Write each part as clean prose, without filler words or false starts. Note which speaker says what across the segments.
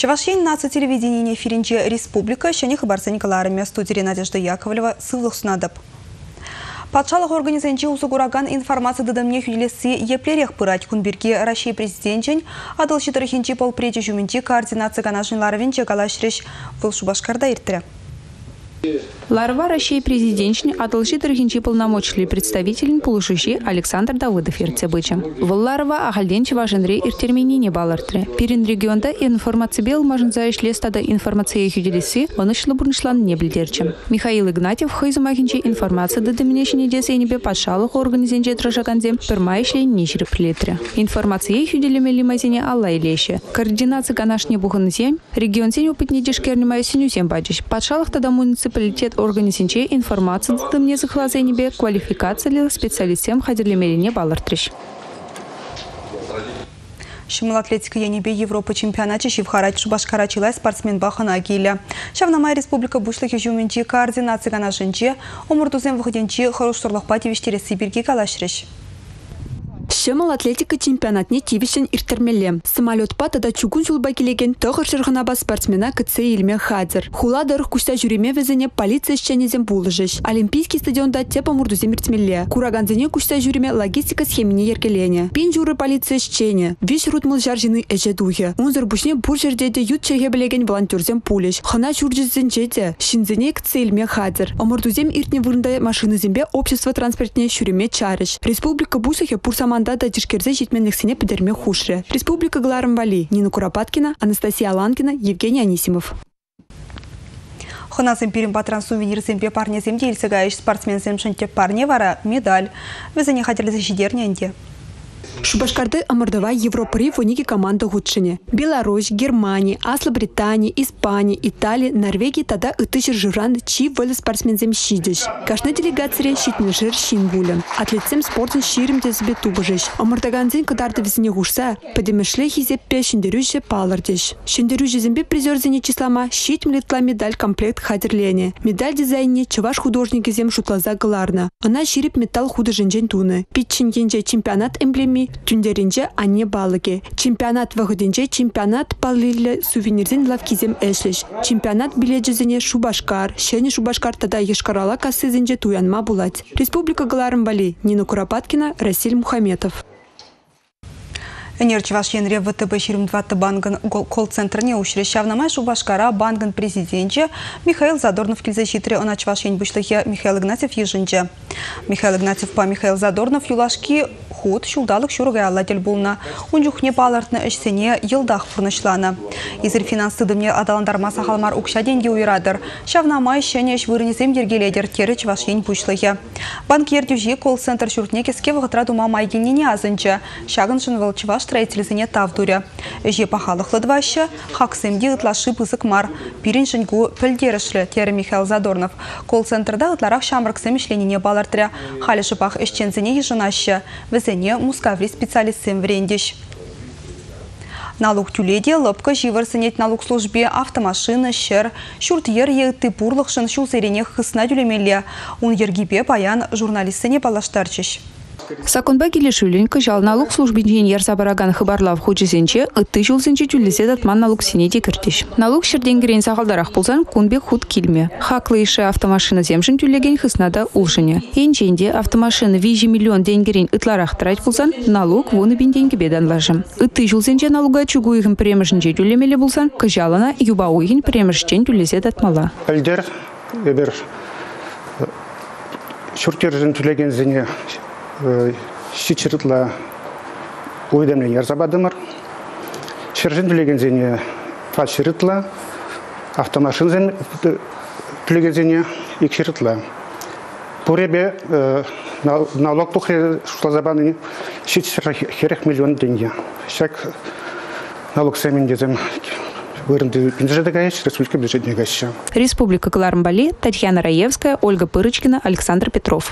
Speaker 1: Чавашин нация телевидения эфиринче республика, шәне хабарса Николарами, студия Надежда Яковлева, сылық сунадып. Патшалық организенче узыгураган информация дадамне хүлесі еплерек пырать күнберге Россия президентчен, адыл шитархинче полпреде жүмінче координация ганашынларывенче галашреш вылшу башкарда иртірі.
Speaker 2: Ларва России президентшни адылши дырхинчи полномочный представитель полушиши Александр Давыдов иртебыча. Ларва ахальденчи важенре иртерменине балартре. Пирин регионда информация бел мажен заишле стада информация хюделиси, он ишло бурнышлан не блидерчем. Михаил Игнатьев хайзумахинчи информация до доминешни десенебе патшалых организенче тражаканзем пермайшли нишри плетре. Информация хюделеме лимазине алла илеше. Координация канашни буханзем, регион сень опытни дешкернимая синюзем бачиш. Патшалых тогда муниципалитет организинче информация до мне захлазенебе квалификация ли специалистам хадерлемелине балартриш.
Speaker 1: Шимыл атлетика янебе Европа чемпионате шивхарать шубашкарачилай спортсмен бахана агиля. Шавнамай республика бушлыхи жуминчи координация ганашинче, омуртузем выходенчи хорошторлых пативиштере Сибирги калашреш.
Speaker 3: Шымыл атлетика чемпионатне тивишен иртермелем. Самолет патада чугун жулба келеген тоғыр шырғынаба спортсмена кытсе илме хадзыр. Хула дырық күшта жүреме везене полиция шченезем булыжыш. Олимпийский стадионда тепа мурдузем иртмелле. Кураганзене күшта жүреме логистика схемине еркелене. Пин журы полиция шчене. Виш рутмыл жаржины эже духе. Унзыр бушне бур жердеде ют чеге білеген волонтерзем пулеш. Хана журжызен жете. Шинзене кытсе илме хадзыр. Омурдузем иртне вырында машины зембе общество транспортне шүреме чарыш. Республика бусухе пурсаман да дичкерзе житменлексине пидерме хушре. Республика Гларамбали, Нина Куропаткина, Анастасия Аланкина, Евгений Анисимов.
Speaker 1: Хонасым пирим патран сувенир зембе парня земде ильсегающий спортсмен земшенте парне вара медаль. Вы за не хотели защитить ненде.
Speaker 3: Шубашкарды Амардова Европари фоники команда гудшине. Беларусь, Германия, Асла Британия, Испания, Италия, Норвегия тогда ытышер жиран чи воле спортсмензем щидиш. Каждая делегация щитный жир щинбулен. Атлетцем спортен щирим дезбе тубажиш. Амардаганзин кадарды визине гушса, подемешле хизеппе щендерюще палардиш. Щендерюще зембе призерзине числама щит млетла медаль комплект хадерлене. Медаль дизайне чаваш художники зем шутлаза галарна. Она щирип металл художенжен туны. Питчингенже чемпионат эмблеми Тюндеринже ане балыге. Чемпионат выходинже чемпионат палиле сувенирзин лавкизем эшлеш. Чемпионат биледжизене Шубашкар. Шене Шубашкар тада ешкарала кассызинже туянма булать. Республика Гларамбали. Нина Куропаткина, Расиль Мухаметов.
Speaker 1: Энерчевашенре ВТБ Ширимдватты банкын колл-центрне ушрещавнамай Шубашкара банкын президентче Михаил Задорнов килзащитре оначвашень бушлыхе Михаил Игнатьев ежинче. Михаил Игнатьев по Михаил Задорнов юлашки худ шулдалык шургай аллатель булна. Унжухне палартны эшсене йылдах фурнышлана. Изер финансы дымне адаландарма сахалмар укша деньги уйрадыр. Шавнамай шенеш вырнесем ергеледер тері чвашень бушлыхе. Банкер дюжи колл-центр шуртне кеске вғытра дума майгенене азынче. Шагыншын волчваш строительзіне тавдуре. Же пахалық лыдваще, хаксемде ытлашы пызык мар. Пириншінгу пілдерішлі тері Михаил Задорнов. Колл-центрда ытларақ шамрыксем ішленіне балартыря. Халиші пах ішчензіне ежынаще. Візіне мускаври специалистсем врендеш. Налог тюледе лыпка живырсынет налог службе автомашины, шер, шурт ер еты пурлықшын шулсеренех хысна дюлемеле. Он ергипе паян журналистыне балаштарчыш.
Speaker 2: Сакунба келешуленька жал налог службе инженер забараган хабарлав худжизенче, ытты жылсенче тюлесе датман налог синеде кіртеш. Налог шерденгерен сағалдарах пулсан кунбек худ килме. Хаклы ише автомашина земшін тюлеген хыснада улшыне. Енченде автомашина 5 миллион денгерен ытларах трать пулсан, налог воны бен деньги бедан лажым. Ытты жылсенче налога чугуйхын премежінче тюлемеле пулсан, кажалана юба уйхын премежчен тюлесе датмала.
Speaker 4: Әлдер, ебер, шуртержін тюлеген зене щичерытла уйдемлен ярзабадымыр. Шержин түлегензене фальширытла, автомашин түлегензене икширытла. Пуребе налог тухре шутлазабаны щичер херех миллион деньги. Шак налог сэминдезем вырынды бюджеты гаешь, республика бюджетне гаще.
Speaker 2: Республика Гларамбали, Татьяна Раевская, Ольга Пырочкина, Александр Петров.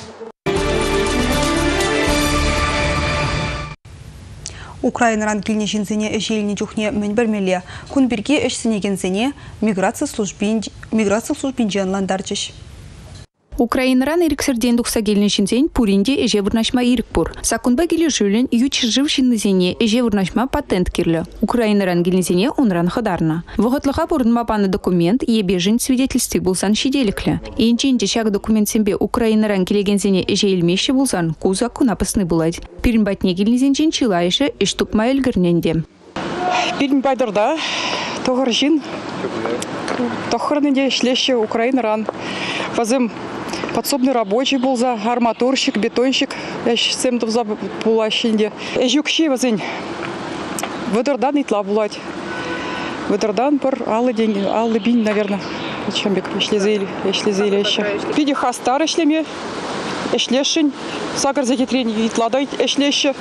Speaker 1: Украина ранкильне жинзене эжеліне жүхне мәнбірмеле. Күнберге эшсінегензене миграция службин жанландарчыш.
Speaker 2: Украинаран ириксерден духсагельный шинзень пуринде эже вырнашма ирикпур. Сакунба геле жюлен ючь жив шиннызене эже вырнашма патент кирле. Украинаран гельнезене унран хадарна. Воготлыха бурнма паны документ ебежин свидетельстве булсан шиделикле. Инчинче шаг документ сембе Украинаран келегензене эже илмеші булсан куза кунапасны булать. Пиринбатне гельнезенчен чилайшы иштупма элгірненде.
Speaker 5: Пиринбайдырда тоғыржин тохырненде ишлеші Украинаран. Вазым подсобный рабочий был за арматурщик, бетонщик. Я сем то за пулащинде. Эжукши вазень. Выдырдан итла булать. Выдырдан пор аллы деньги, аллы бин, наверное. Чембек, если зели еще. Пиди хастар ишлеме, ишлешень. Сагар закитрень итладай ишлеше.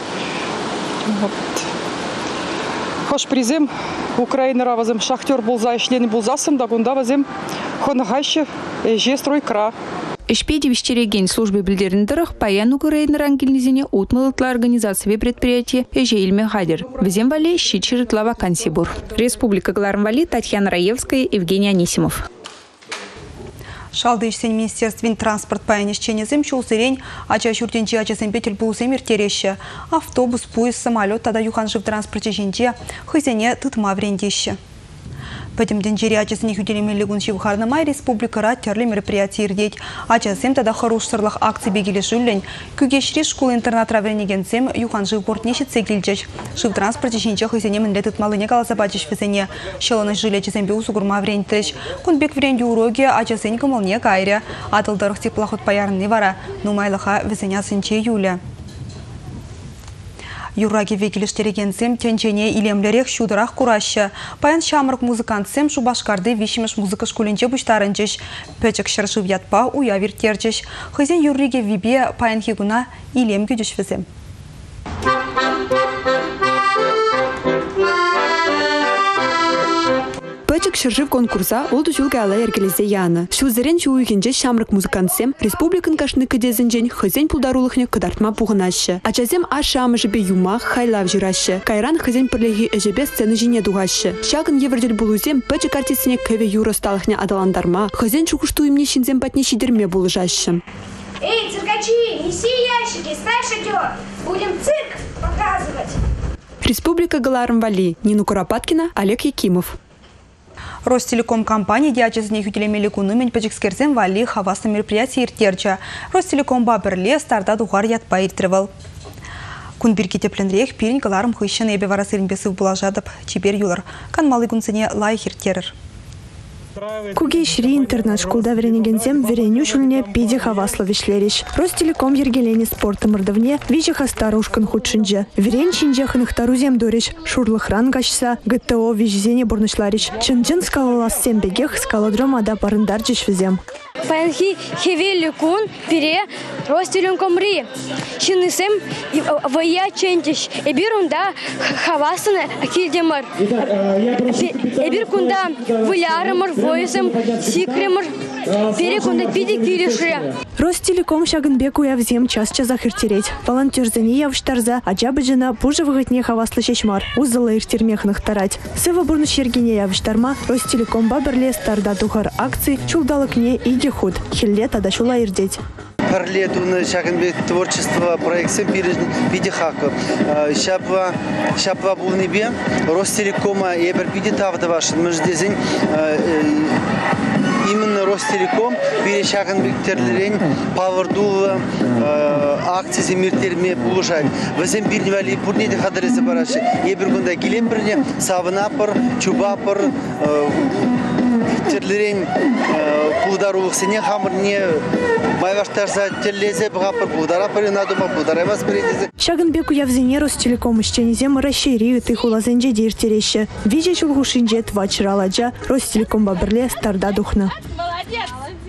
Speaker 5: Хош призем Украинера вазым шахтер был за ишлени был засым, да гунда вазым хонагайше эжестрой кра.
Speaker 2: Эшпеди вещереген службы билдеріндерах паян Украинаран гельнезене утмалытлы организации предприятия эже илме хадер. Везем вале щичирытла вакансий бур. Республика Глармвали, Татьяна Раевская, Евгений Анисимов.
Speaker 1: Шалды ишсен министерствен транспорт паянешчене земчу сырень, ача шуртенче ача семпетель булсемир тереща. Автобус, поезд, самолет, тада юханшив транспорте женче, хызене тытма врендеще. Пәтімден жері ачасыне хүделемелі күнші бұқарнамай республикара терлі мероприятий ирдеть. Ачасым тада хорош сырлық акция бегелі жүлін. Күгешри школ-интернат равренегенсем юхан жив бортнеші цегілчеш. Жив транспорте жинче хызене мінлет ұтмалыне қаласа бачыш візене. Шеланы жылы ачасымбе усугурма врендтіріш. Күнбек вренді уроге ачасын кымылне кайры. Атылдырық теплоход паярны вара. Нумайлыға візене сынче юля. Юраги векелештерегенсем тенчене илемлерек шудырах кураща. Паян шамрық музыкантсем шубашкарды вишіміш музыка школінче бұштарынчеш. Пөчік шыршып ятпа уя виртерчеш. Хызен юриге вибе паян хигуна илем күдіш візем.
Speaker 3: Пәчік шыржып конкурса олды жүлгі ала әргелезе яны. Шузырен чуйгенже шамрық музыкантсем республикан кашны кедезінжен хызен пулдарулықны кыдартма пуғынашы. Ачазем ашамы жібе юмақ хайлав жирашы. Кайран хызен пірлегі әжебе сцены жіне дуғашы. Шағын евердел бұлузем пәчік артисіне көве юро сталықне адаландарма. Хызен чуғышту имне шинзен патне шидерме бұлыжашы.
Speaker 6: Эй, циркачи, неси ящики, ставь шатер. Будем цирк показывать.
Speaker 3: Республика Глармвали. Нина Куропаткина, Олег Якимов.
Speaker 1: Ростелеком компания диачезіне хүтелемелі күнімен пәчікскерзен вали хавасны мероприятие иртерча. Ростелеком бабірле старта дұғар ятпа иртірвал. Күн бір кетепленрек пирін кыларым хыщын әбе варасырын бесіп бұлажадып, чебер юлар. Канмалы күнсіне лайық иртерір.
Speaker 7: Куге шри интернат-школда веренегензем вереню шульне пиде хавасло вишлериш. Ростелеком ергелени спорта мордовне вижиха старушкан худшинже. Верен чинжехан ихтарузем дориш шурлыхран гашса ГТО вижзене бурнышлариш. Чынжын скалалас сембегех скалодром ада парындарчиш визем.
Speaker 6: Панхи хевели кун пире ростелеком ри. Шинысем вая чентиш. Эбирунда хавасаны акильдемар. Эбир кунда вылярымар воесем сикремар. Перекунда пиди киришре.
Speaker 7: Ростелеком шагынбеку я взем час-час захиртереть. Волонтерзане явштарза, аджабы жена пужа выгодне хаваслы шешмар. Узала иртермехных тарать. Сыва бурныш ергене явштарма Ростелеком баберле старда тухар акции чулдалыкне и дехуд. Хилле тада шула ирдеть.
Speaker 8: Парлет у шагынбек творчество проекции пидихака. Шапва был небе Ростелекома и перпидитав вашин междезень. Именно Ростелеком перешаган терлерень павардул акции земиртерме булушать. Возем бирневали бурнеде хадресе бараши. Ебергунда гилемберне савнапор, чубапор, терлерень пулдарулых сене хамрне майваштарса теллезе бгапор пулдарапор надума пулдаремас передезе.
Speaker 7: Шагынбеку явзене Ростелеком ищенезем расширит их улазенже диртереще. Вижу чулгушинже твачраладжа Ростелеком баберле старда духна.
Speaker 6: Молодец!